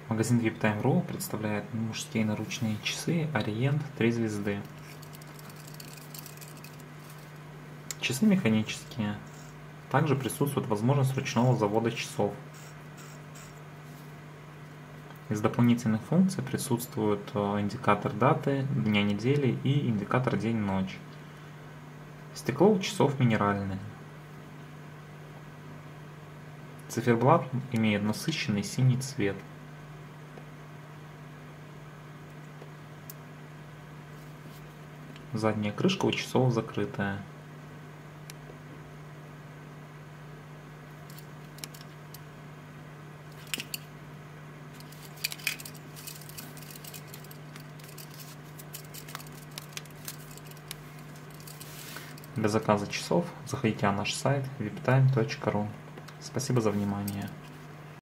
Магазин VIPTime.ru представляет мужские наручные часы Orient 3 звезды. Часы механические. Также присутствует возможность ручного завода часов. Из дополнительных функций присутствует индикатор даты, дня недели и индикатор день-ночь. Стекло у часов минеральное. Циферблат имеет насыщенный синий цвет. Задняя крышка у часов закрытая. Для заказа часов заходите на наш сайт viptime.ru. Спасибо за внимание.